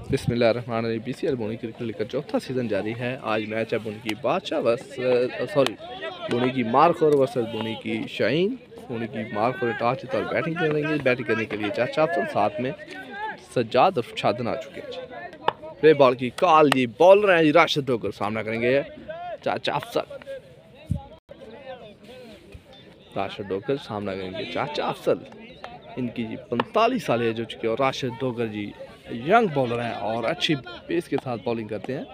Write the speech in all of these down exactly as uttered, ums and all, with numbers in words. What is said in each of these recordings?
बिस्मिल्लाहिर्रहमानिर्रहीम। BCL bowling cricket league का चौथा सीज़न जारी है। आज मैच है बोलिंग की बादशाह वर्स सॉरी बोलिंग की मार्कोर वर्सेस बोलिंग की शाहीन। बोलिंग की मार्कोर टॉस जीता और बैटिंग करेंगे। बैटिंग करने के लिए चाचा अफसल, साथ में सज्जाद और शादन आ चुके हैं। प्ले बॉल की कॉल जी, बॉलर हैं जी राशिद होकर, सामना करेंगे चाचा अफसल। राशिद होकर सामना करेंगे चाचा अफसल। इनकी जी पैंतालीस साल एज हो चुकी है और राशिद डोगर जी यंग बॉलर हैं और अच्छी पेस के साथ बॉलिंग करते हैं।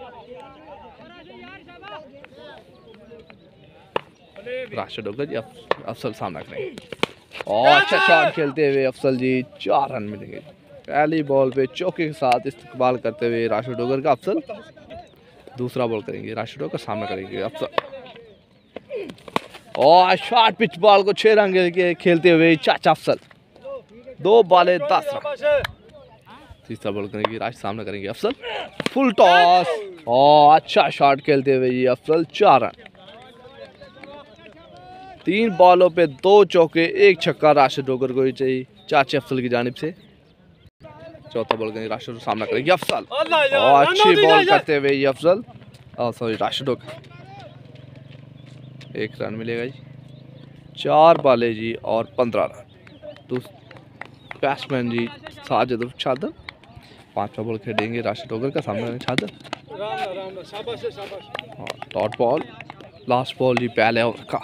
राशिद डोगर जी अफसल सामना करेंगे और अच्छा शॉट खेलते हुए अफसल जी चार रन मिलेंगे। पहली बॉल पे चौके के साथ इस्तेमाल करते हुए राशिद डोगर का अफसल दूसरा बॉल करेंगे। राशिद डोगर सामना करेंगे अफसल और शॉर्ट पिच बॉल को छह रन के खेलते हुए चाचा अफसल दो बॉले दस रन। तीसरा बॉल करेंगे राज, सामना करेंगे अफसल फुल टॉस और अच्छा शॉट खेलते हुए ये अफसल चार रन। तीन बॉलों पे दो चौके एक छक्का राशिद डोगर को ही चाहिए चाचे अफसल की जानिब से। चौथा बॉल करेंगे राशिद, सामना करेंगे अफसल और अच्छी बॉल करते हुए ये अफसल सॉरी राशिद डोगर एक रन मिलेगा जी। चार बॉले जी और पंद्रह रन। बैट्समैन जी साजिद और शादन। पांचवा बॉल खेलेंगे राशिद डोगर का, सामना करेंगे शादन और डॉट बॉल। लास्ट बॉल जी पहले ओवर का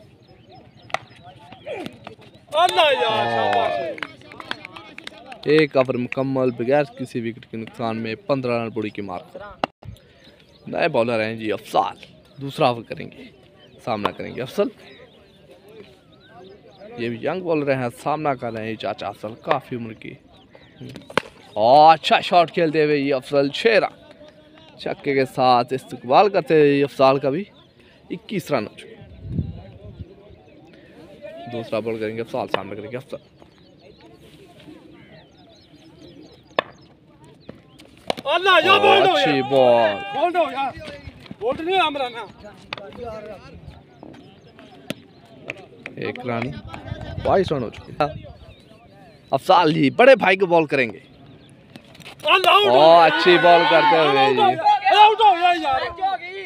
एक ओवर मुकम्मल बगैर किसी विकेट के नुकसान में पंद्रह रन बुड़ी की मार्क। नए बॉलर हैं जी अफसाल, दूसरा ओवर करेंगे, सामना करेंगे अफसल। ये भी यंग बॉलर हैं, सामना कर रहे हैं चाचा अफसल काफ़ी उम्र की और अच्छा शॉट खेलते हुए ये अफसल छह रन छक्के के साथ इस्तेमाल करते हुए ये अफसाल का भी इक्कीस रन हो चुके। दूसरा बॉल करेंगे अफसाल, सामना करेंगे अफसल अच्छी बॉल एक रन बाईस रन हो चुके। अफसाल जी बड़े भाई को बॉल करेंगे और अच्छी बॉल करते हुए जी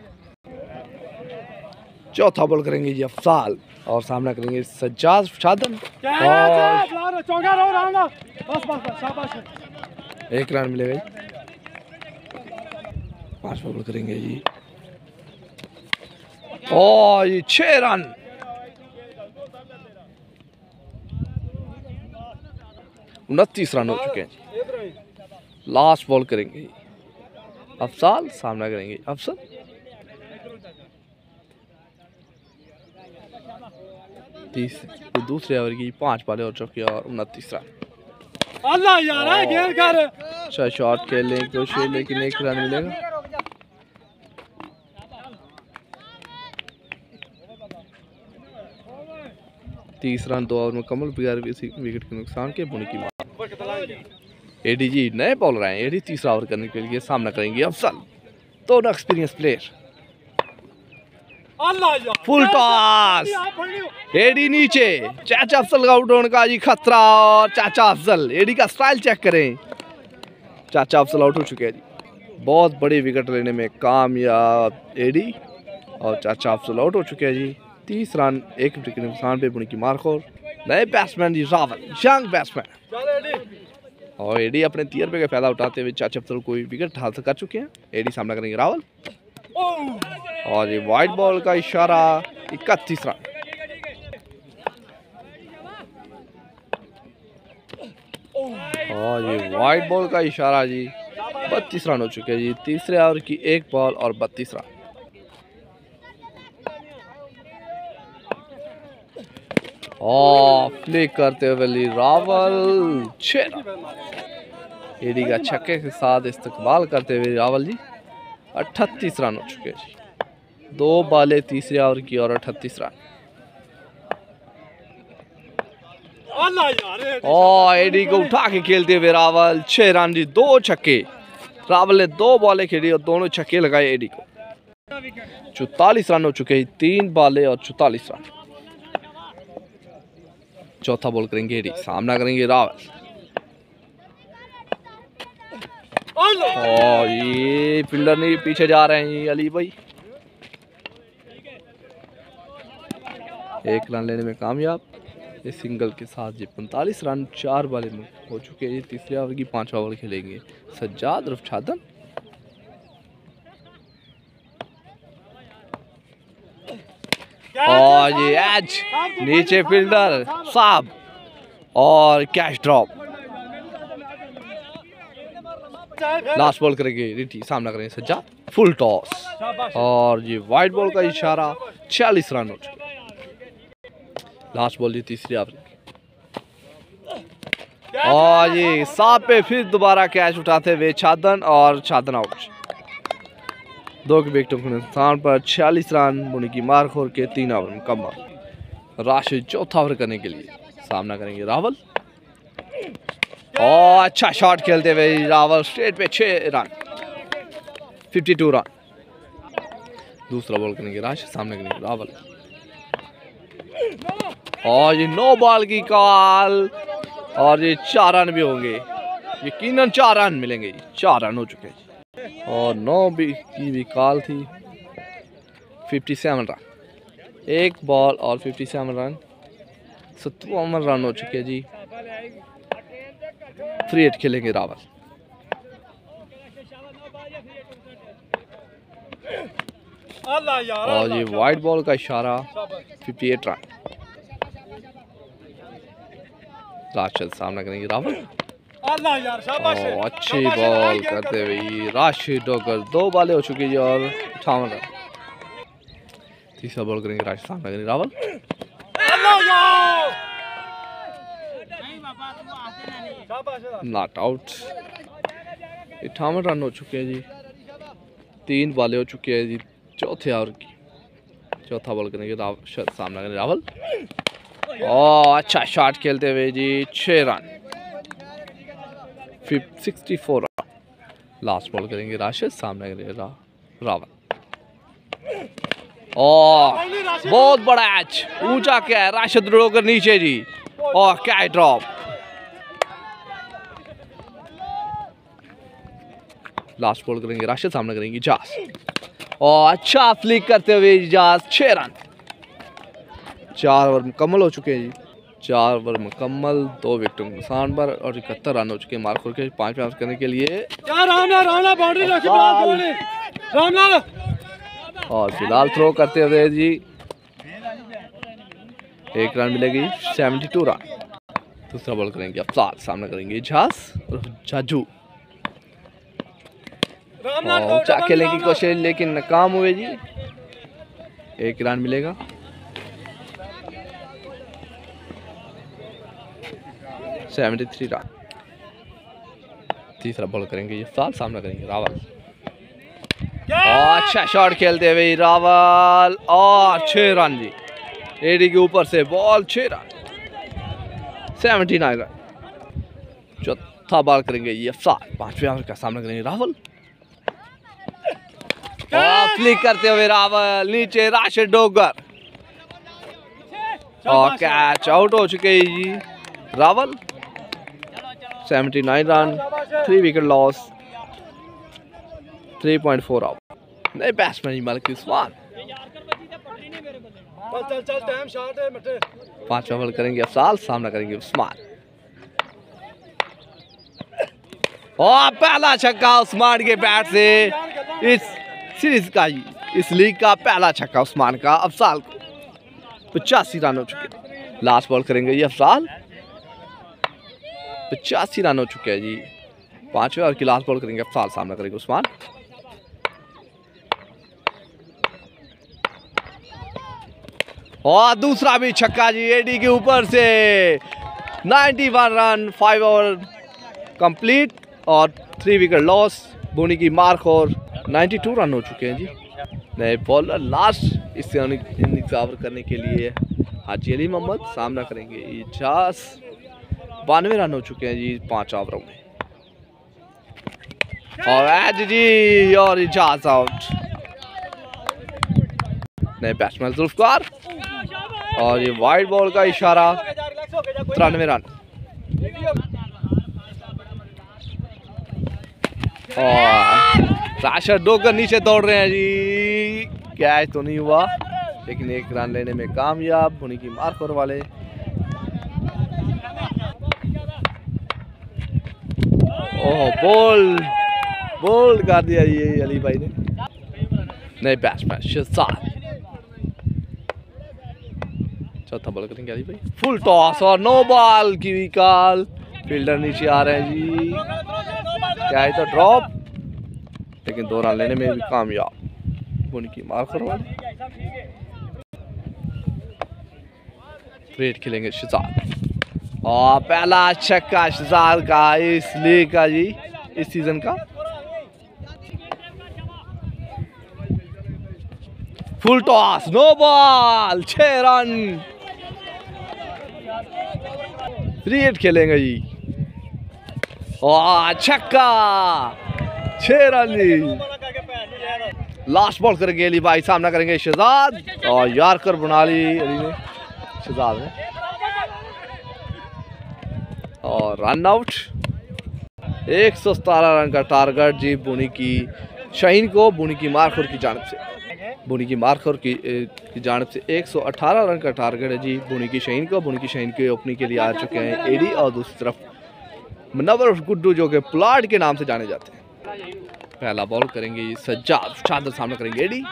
चौथा बॉल करेंगे जी अफसाल और सामना करेंगे सज्जाद शादन एक रन मिलेगा जी। पांचवा बॉल करेंगे जी और ये छह रन। उनतीस रन हो चुके हैं। लास्ट बॉल करेंगे अफसाल, सामना करेंगे अफसल। तीस तो दूसरे ओवर की पांच बॉलें हो चुकी है और उनतीस रन। अल्लाह यार घेर कर अच्छा शॉट खेलने की कोशिश लेकिन एक रन मिलेगा। तीस रन दो ओवर मुकम्मल बगैर किसी विकेट के नुकसान के बुनी की मार। एडी जी नए बॉलर आए, एडी तीसरा ओवर करने के लिए सामना करेंगे अफसल, दोनों एक्सपीरियंस प्लेयर। फुल टॉस एडी नीचे, चाचा अफसल का आउट होने का जी खतरा और चाचा अफसल एडी का स्टाइल चेक करें। चाचा अफसल आउट हो चुके हैं जी। बहुत बड़ी विकेट लेने में कामयाब एडी और चाचा अफसल आउट हो चुके हैं जी। तीस रन एक विकेट के नुकसान पे बुनी की मार्कोर। नए बैट्समैन जी रावल, यंग बैट्समैन और एडी अपने तीन पे का फायदा उठाते हुए चाचा अफसल को विकेट हासिल कर चुके हैं। एडी सामना करेंगे रावल और ये वाइड बॉल का इशारा इकतीस रन। और ये वाइड बॉल का इशारा जी बत्तीस रन हो चुके हैं जी। तीसरे ओवर की एक बॉल और बत्तीस रन। और फ्लिक करते हुए रावल छह रन। एडी का छक्के के साथ इस्तेमाल करते हुए रावल जी अठतीस रन हो चुके हैं जी। दो बाले तीसरे ओवर की और अठतीस रन। और एडी को उठा के खेलते हुए रावल छह रन जी, दो छक्के। रावल ने दो बॉलें खेली और दोनों छक्के लगाए एडी को। चौतालीस रन हो चुके हैं, तीन बॉले और चौतालीस रन। चौथा बॉल करेंगे एडी, सामना करेंगे रावल और ये फील्डर नहीं पीछे जा रहे हैं ये अली भाई। एक रन लेने में कामयाब। इस सिंगल के साथ जी पैंतालीस रन चार बाले में हो चुके हैं। तीसरे ओवर की पांच ओवर खेलेंगे सज्जाद और छादन। और ये एज नीचे फील्डर साहब और कैच ड्रॉप। लास्ट बॉल करेंगे रिटी, सामना करेंगे सज्जाद, फुल टॉस और ये वाइड बॉल का इशारा। छियालीस रन हो चुके। लास्ट बॉल ये तीसरी ओवर और ये साहब पे फिर दोबारा कैच उठाते हुए छादन और छादन आउट। दो के विकेटों के नुकसान पर छियालीस रन बुनी की मार खोर के तीन ओवर मुकम्मल। राशिद चौथा ओवर करने के लिए सामना करेंगे रावल और अच्छा शॉट खेलते हुए रावल स्ट्रेट पे छह रन बावन रन। दूसरा बॉल करेंगे राशिद, सामने करेंगे रावल और ये नो बॉल की कॉल और ये चार रन भी होंगे। यकीनन चार रन मिलेंगे। चार रन हो चुके हैं और नौ भी की भी कॉल थी। सत्तावन रन एक बॉल और सत्तावन रन सत्तावन रन हो चुके हैं जी। फ्री हिट खेलेंगे रावल। और ये वाइड बॉल का इशारा। अट्ठावन रन। राशिद सामना करेंगे रावल और अच्छी बॉल करते हुए राशिद डॉगर दो बाले हो चुकी है और अठावन रन। तीसरा बॉल करेंगे राशिद, सामना करेंगे रावल नॉट आउट। अठावन रन हो चुके हैं जी। तीन बाले हो चुके हैं जी चौथे ओवर की। चौथा बॉल करेंगे रावल, सामना करेंगे रावल और अच्छा शॉट खेलते हुए जी छह रन चौंसठ रन। लास्ट बॉल करेंगे राशिद, सामने करेंगे रा, रावल और बहुत बड़ा एच ऊंचा क्या है राशिद रोकर नीचे जी और क्या ड्रॉप। लास्ट बॉल करेंगे राशिद, सामने करेंगे इजाज और अच्छा फ्लिक करते हुए इजाज छह रन। चार ओवर मुकम्मल हो चुके हैं जी। चार ओवर मुकम्मल, दो विकेटों के नुकसान पर और इकहत्तर रन हो चुके हैं मार्क के। पांच ओवर करने के लिए और फिलहाल थ्रो करते हुए जी एक रन मिलेगी बहत्तर रन। दूसरा बॉल करेंगे अफसाल, सामना करेंगे इजाज और जाजू ऊंचा खेलने की कोशिश लेकिन नाकाम हुए जी। एक रन मिलेगा। तिहत्तर रन। तीसरा बॉल करेंगे ये साल, सामना करेंगे रावल और अच्छा शॉट खेलते हुए रावल और छह रन जी। एडी के ऊपर से बॉल छह रन उन्यासी रन। चौथा बॉल करेंगे ये साल, पांचवें ओवर का सामना करेंगे रावल और फ्लिक करते हुए रावल नीचे राशिद डोगर और कैच आउट हो चुके हैं जी रावल। उन्यासी रन, थ्री विकेट लॉस, तीन पॉइंट चार आउट। नए बैट्समैन मलिक उस्मान पांच ओवर करेंगे अफसाल, सामना करेंगे उस्मान और पहला छक्का उस्मान के बैट से इस सीरीज का, इस लीग का पहला छक्का उस्मान का अफसाल को। पचासी रन हो चुके। लास्ट बॉल करेंगे ये अफसाल, पचासी रन हो चुके हैं जी। पांचवें ओवर की लास्ट बॉल करेंगे अफसाल, सामना करेंगे उस्मान और दूसरा भी छक्का जी एडी के ऊपर से। इक्यानवे रन, फाइव ओवर कंप्लीट और थ्री विकेट लॉस। बोनी की मार्क और बानवे रन हो चुके हैं जी। नए बॉलर लास्ट इससे इनिंग्स ओवर करने के लिए हाजी अली मोहम्मद, सामना करेंगे इजाज। बानवे रन हो चुके हैं जी पांच ओवरों में और एज जी और इजाज आउट। नए बैट्समैन जुल्फकार और ये वाइड बॉल का इशारा। तिरानवे रन। और राशिद डोगर नीचे दौड़ रहे हैं जी, कैच तो नहीं हुआ लेकिन एक रन लेने में कामयाब होने की मार्कर वाले। ओह बोल्ड बोल्ड कर दिया ये अली भाई ने। नहीं बैट्समैन शहजाद, चौथा बॉल करेंगे अली भाई, फुल टॉस और नो बॉल की विकल। फील्डर नीचे आ रहे हैं जी, क्या है तो ड्रॉप लेकिन दो रन लेने में भी कामयाब उनकी मार्कर वाले। रेड खेलेंगे शहजाद और पहला छक्का शहजाद का इस लीग का जी, इस सीजन का। फुल टॉस नो बॉल, छह रन। थ्री एट खेलेंगे जी और छक्का, छह रन जी। लास्ट बॉल करेंगे अली भाई, सामना करेंगे शहजाद और यार्कर बना ली अली ने, शहजाद ने। और रन आउट। एक सौ सतारह रन का टारगेट जी बुनी की शाहीन को, बुनी की मार्कर की जानब से, बुनी की मार्कर की, की जानब से एक सौ अठारह रन का टारगेट है जी बुनी की शाहीन को। बुनी की शाहीन के ओपनिंग के लिए आ चुके हैं एडी और दूसरी तरफ मुनव्वर गुड्डू जो कि प्लाट के नाम से जाने जाते हैं। पहला बॉल करेंगे सज्जाद, शानदार सामना करेंगे एडी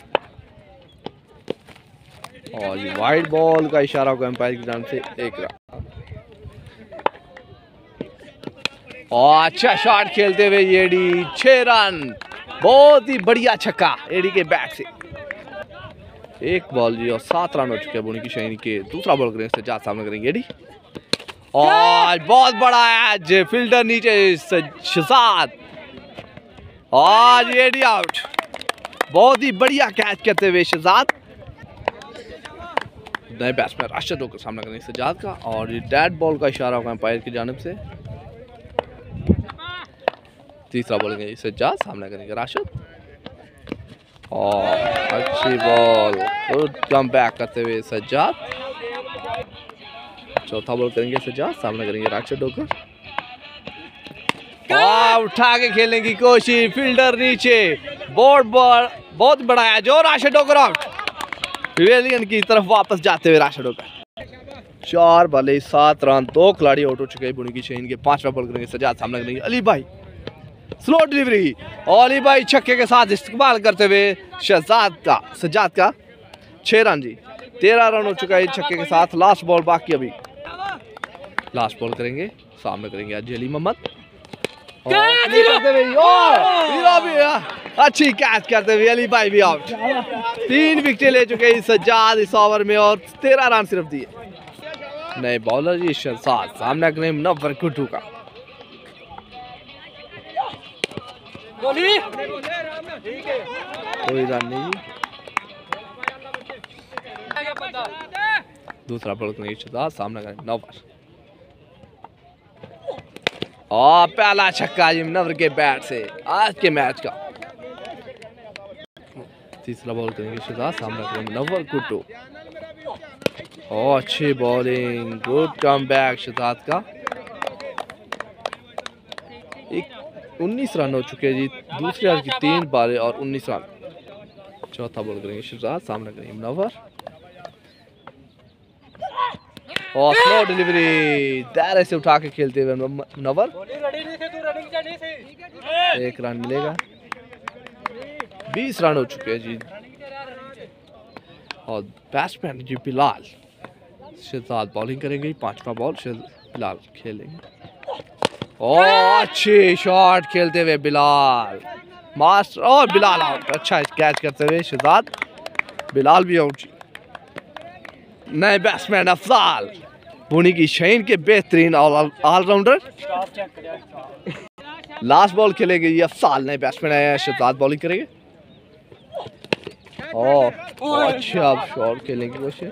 और ये वाइड बॉल का इशारा होगा एम्पायर की जानब से, एक रन। और अच्छा शॉट खेलते हुए एडी, छह रन, बहुत ही बढ़िया छक्का एडी के बैट से। एक बॉल जी और सात रन हो चुके हैं बुनी की शाहीन के। दूसरा बॉल करेंगे सज्जाद, सामना करेंगे एडी और बहुत बड़ा एज, फील्डर नीचे शहजाद और एडी आउट। बहुत ही बढ़िया कैच करते हुए शहजाद। नए बैट्समैन राशिद होकर सामना करेंगे सज्जाद का और ये डेड बॉल का इशारा होगा एम्पायर की जानब से। तीसरा बॉल करेंगे सज्जाद, सामना करेंगे राशिद और अच्छी बॉल, गुड कम बैक करते हुए सज्जाद। चौथा बॉल करेंगे सज्जाद, सामना करेंगे राशिद होकर और उठा के खेलने की कोशिश, फील्डर नीचे, बोर्ड बॉल बहुत बड़ा है जो राशिद होकर आउट। पवेलियन की तरफ वापस जाते हुए राशिद होकर। चार बॉले सात रन, दो खिलाड़ी आउट हो चुके हैं बुनी की शाहीन के। पांचवा बॉल करेंगे सज्जाद, सामना करेंगे अली भाई, स्लो डिलीवरी और अली भाई छक्के के साथ इस्तेमाल करते हुए शहजाद का, सज्जाद का छह रन जी, तेरह रन हो चुका है छक्के के साथ। लास्ट बॉल बाकी अभी, लास्ट बॉल करेंगे, सामने करेंगे आज अली मोहम्मद अच्छी कैच करते हुए अली भाई भी आउट। तीन विकेट ले चुके हैं सज्जाद इस ओवर में और तेरह रन सिर्फ दिए। नए बॉलर जी शहजाद, सामना करें मुनव्वर गुड्डू का। कोई रन नहीं। दूसरा बॉल करेंगे शहजाद, सामना करें मुनव्वर और पहला छक्का जी मुनव्वर के बैट से आज के मैच का। तीसरा बॉल करेंगे शहजाद, सामना करेंगे मुनव्वर गुड्डू और अच्छी bowling, good come back Shahzad का। एक उन्नीस रन हो चुके हैं जी, दूसरे ओवर की तीन बारें और उन्नीस रन। चौथा बॉल करेंगे शहजाद, सामना करेंगे मुनव्वर और स्लो डिलीवरी, दायरे से उठा के खेलते हुए मुनव्वर, एक रन मिलेगा। बीस रन हो चुके हैं जी और बैट्समैन जी बिलाल। शहजाद बॉलिंग करेंगे, पांचवा बॉल बिलाल खेलेंगे और अच्छी शॉट खेलते हुए बिलाल, मास्टर और बिलाल आउट। अच्छा कैच करते हुए शहजाद, बिलाल भी आउट। नए बैट्समैन अफजाल, बुनी की शाहीन के बेहतरीन ऑलराउंडर। लास्ट बॉल खेलेंगे ये अफजाल, नए बैट्समैन आए हैं, शहजाद बॉलिंग करेंगे और अच्छा शॉट खेलने की कोशिश,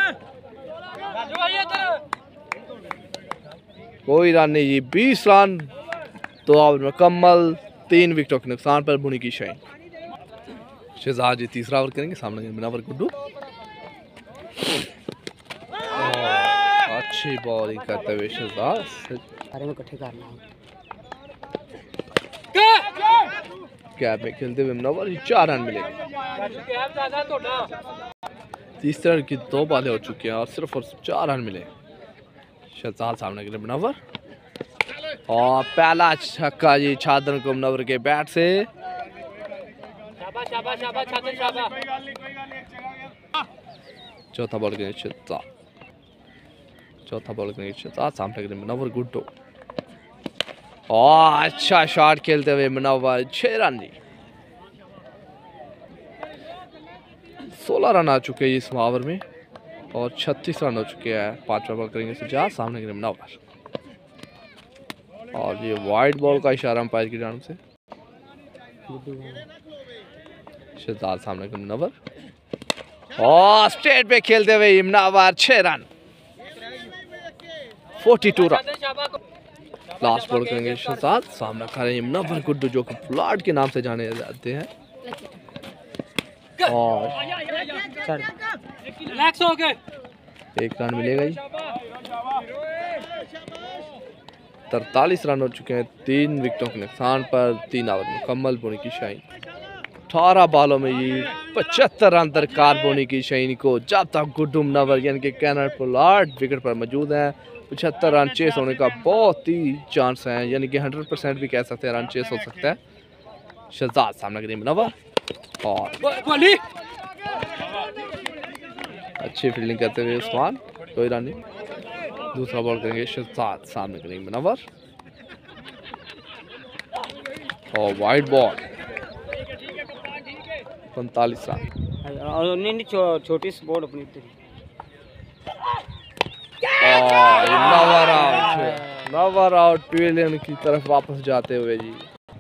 कोई रन नहीं जी। बीस रन तो ओवर मुकम्मल, तीन विकेटों के नुकसान पर बुनी की शाहीन। शहजाद जी तीसरा ओवर करेंगे, सामने मुनव्वर गुड्डू, अच्छी बॉलिंग करते हुए शहजाद। गैप में खेलते हुए मुनव्वर, चार रन मिलेंगे। तीसरे रन की दो बॉलें हो चुकी हैं और सिर्फ और सिर्फ चार रन मिले। शहजाद सामने के लिए मुनव्वर और पहला छक्का जी छादन को मुनव्वर के बैट से। चौथा बॉल के शहजाद, चौथा बॉल के शहजाद सामने के लिए मुनव्वर, गुड्डो और अच्छा शॉट खेलते हुए मुनव्वर, छह रन जी। सोलह रन आ चुके हैं इस ओवर में और छत्तीस रन हो चुके हैं। पांचवा बॉल करेंगे सज्जाद, सामने के लिए मुनव्वर और ये वाइड बॉल का इशारा अंपायर की जानिब से। शहजाद सामने के मुनव्वर और स्ट्रेट पे खेलते हुए मुनव्वर, छह रन, बयालीस रन। लास्ट बॉल करेंगे शहजाद, सामना करेंगे मुनव्वर गुड्डू जो कि फ्लड के नाम से जाने जाते हैं और एक रन मिलेगा जी। तरतालीस रन हो चुके हैं, तीन विकेटों के नुकसान पर तीन ओवर मुकम्मल। बोनी की शाइन अठारह बॉलों में ये पचहत्तर रन दरकार। बोनी की शाइन को जब तक गुड्डू मुनव्वर यानी कि कैनट पोलार्ड विकेट पर मौजूद हैं, पचहत्तर रन चेस होने का बहुत ही चांस है, यानी कि हंड्रेड परसेंट भी कह सकते हैं रन चेस हो सकता है। शहजाद सामने के लिए मुनव्वर और अच्छी फील्डिंग करते हुए उस्मान, कोई रन नहीं। दूसरा बॉल करेंगे शहजाद, सामने के लिए मुनव्वर और वाइड बॉल, पैंतालीस रन। छोटी स्पोर्ट अपनी Munawar out, Munawar out pavilion की तरफ वापस जाते हुए जी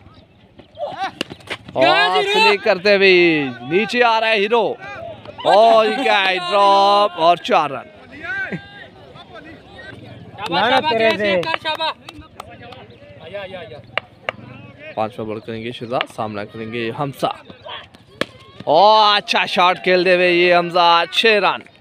और प्ले करते हुए नीचे आ रहा है हीरो और क्या है ड्रॉप और चार रन। पांचवा बॉल करेंगे शहजाद, सामना करेंगे हमजा और अच्छा शॉट खेलते हुए ये हमजा, छह रन।